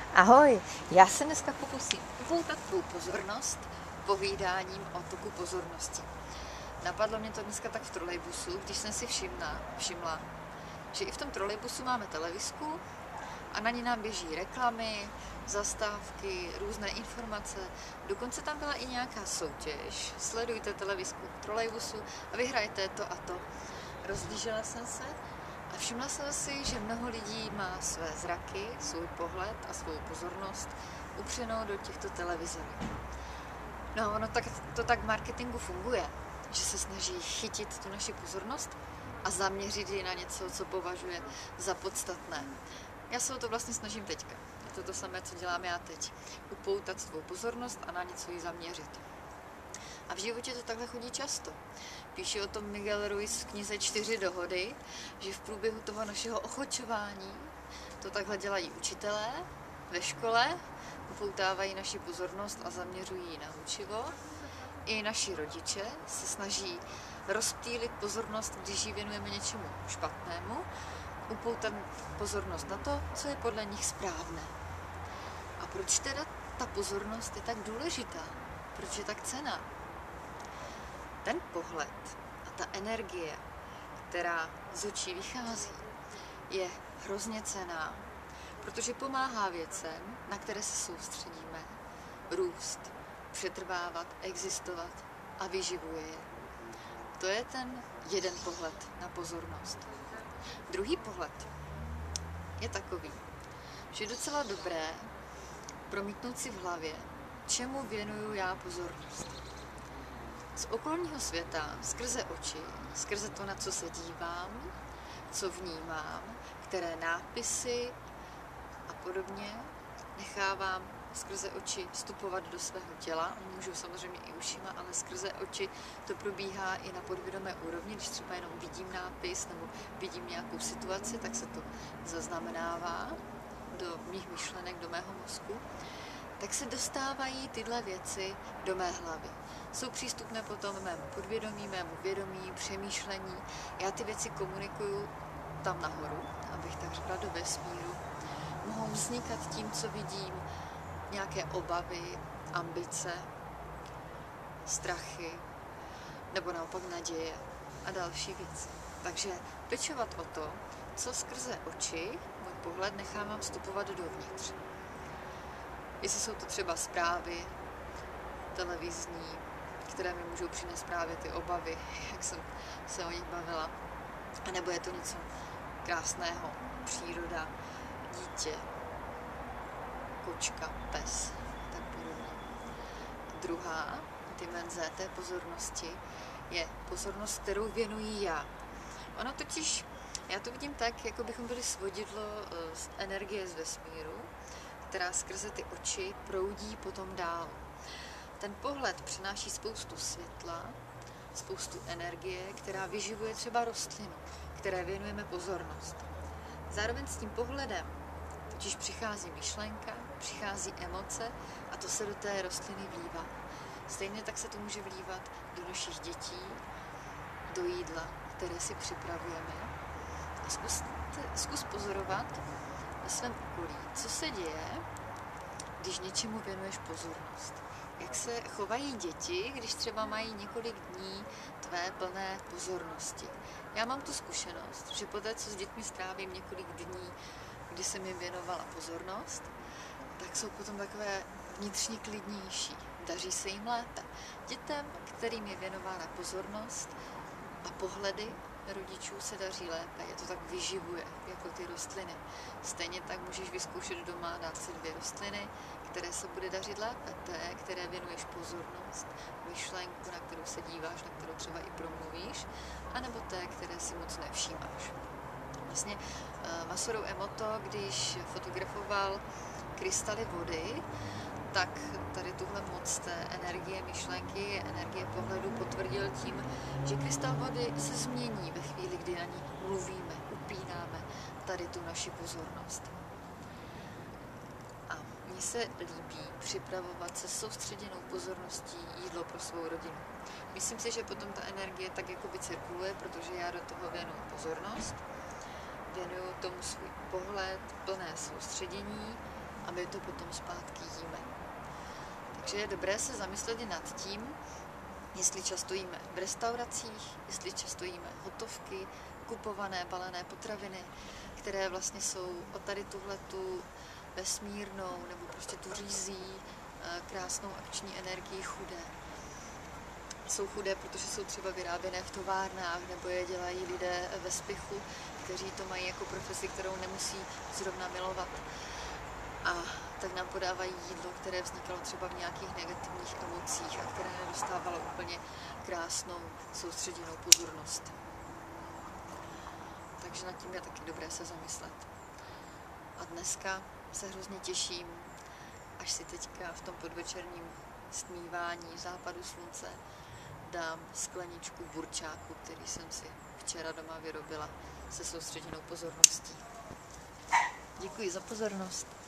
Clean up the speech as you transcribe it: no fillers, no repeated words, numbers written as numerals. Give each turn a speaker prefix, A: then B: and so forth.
A: Ahoj, já se dneska pokusím upoutat tvou pozornost povídáním o toku pozornosti. Napadlo mě to dneska tak v trolejbusu, když jsem si všimla, že i v tom trolejbusu máme televizku a na ní nám běží reklamy, zastávky, různé informace. Dokonce tam byla i nějaká soutěž. Sledujte televizku v trolejbusu a vyhrajte to a to. Rozlížela jsem se a všimla jsem si, že mnoho lidí má své zraky, svůj pohled a svou pozornost upřenou do těchto televizorů. No, ono to tak v marketingu funguje, že se snaží chytit tu naši pozornost a zaměřit ji na něco, co považuje za podstatné. Já se o to vlastně snažím teďka. Je to samé, co dělám já teď. Upoutat svou pozornost a na něco ji zaměřit. A v životě to takhle chodí často. Píše o tom Miguel Ruiz v knize 4 dohody, že v průběhu toho našeho ochočování to takhle dělají učitelé ve škole, upoutávají naši pozornost a zaměřují ji na učivo. I naši rodiče se snaží rozptýlit pozornost, když ji věnujeme něčemu špatnému, upoutat pozornost na to, co je podle nich správné. A proč teda ta pozornost je tak důležitá? Proč je tak cenná? Ten pohled a ta energie, která z očí vychází, je hrozně cenná, protože pomáhá věcem, na které se soustředíme, růst, přetrvávat, existovat a vyživuje je. To je ten jeden pohled na pozornost. Druhý pohled je takový, že je docela dobré promítnout si v hlavě, čemu věnuju já pozornost. Z okolního světa, skrze oči, skrze to, na co se dívám, co vnímám, které nápisy a podobně nechávám skrze oči vstupovat do svého těla. Můžu samozřejmě i ušima, ale skrze oči to probíhá i na podvědomé úrovni. Když třeba jenom vidím nápis nebo vidím nějakou situaci, tak se to zaznamenává do mých myšlenek, do mého mozku. Tak se dostávají tyhle věci do mé hlavy. Jsou přístupné potom mému podvědomí, mému vědomí, přemýšlení. Já ty věci komunikuju tam nahoru, abych tak řekla, do vesmíru. Mohou vznikat tím, co vidím, nějaké obavy, ambice, strachy, nebo naopak naděje a další věci. Takže pečovat o to, co skrze oči, můj pohled, nechávám vstupovat dovnitř. Jestli jsou to třeba zprávy televizní, které mi můžou přinést právě ty obavy, jak jsem se o nich bavila, a nebo je to něco krásného, příroda, dítě, kočka, pes, tak podobně. Druhá dimenze té pozornosti je pozornost, kterou věnuji já. Ono totiž, já to vidím tak, jako bychom byli svodidlo z energie z vesmíru, která skrze ty oči proudí potom dál. Ten pohled přináší spoustu světla, spoustu energie, která vyživuje třeba rostlinu, které věnujeme pozornost. Zároveň s tím pohledem totiž přichází myšlenka, přichází emoce a to se do té rostliny vlívá. Stejně tak se to může vlívat do našich dětí, do jídla, které si připravujeme. A zkus pozorovat na svém okolí, co se děje, když něčemu věnuješ pozornost. Jak se chovají děti, když třeba mají několik dní tvé plné pozornosti. Já mám tu zkušenost, že poté, co s dětmi strávím několik dní, kdy jsem jim věnovala pozornost, tak jsou potom takové vnitřně klidnější. Daří se jim lépe. Dětem, kterým je věnována pozornost a pohledy rodičů, se daří lépe. Je to tak vyživuje, jako ty rostliny. Stejně tak můžeš vyzkoušet doma, dát si 2 rostliny, které se bude dařit lépe. Té, které věnuješ pozornost, myšlenku, na kterou se díváš, na kterou třeba i promluvíš, anebo té, které si moc nevšímáš. Vlastně Masaru Emoto, když fotografoval krystaly vody, tak tady tuhle moc té energie myšlenky, energie pohledu potvrdil tím, že krystal vody se změní ve chvíli, kdy na ní mluvíme, upínáme tady tu naši pozornost. A mně se líbí připravovat se soustředěnou pozorností jídlo pro svou rodinu. Myslím si, že potom ta energie tak jakoby cirkuluje, protože já do toho věnuju pozornost, věnuju tomu svůj pohled, plné soustředění a my to potom zpátky jíme. Takže je dobré se zamyslet i nad tím, jestli často jíme v restauracích, jestli často jíme hotovky, kupované, balené potraviny, které vlastně jsou o tady tuhletu vesmírnou nebo prostě tu řízí krásnou akční energii chudé. Jsou chudé, protože jsou třeba vyráběné v továrnách nebo je dělají lidé ve spěchu, kteří to mají jako profesi, kterou nemusí zrovna milovat. A tak nám podávají jídlo, které vznikalo třeba v nějakých negativních emocích a které nedostávalo úplně krásnou soustředěnou pozornost. Takže nad tím je taky dobré se zamyslet. A dneska se hrozně těším, až si teďka v tom podvečerním stmívání západu slunce dám skleničku burčáku, který jsem si včera doma vyrobila se soustředěnou pozorností. Děkuji za pozornost.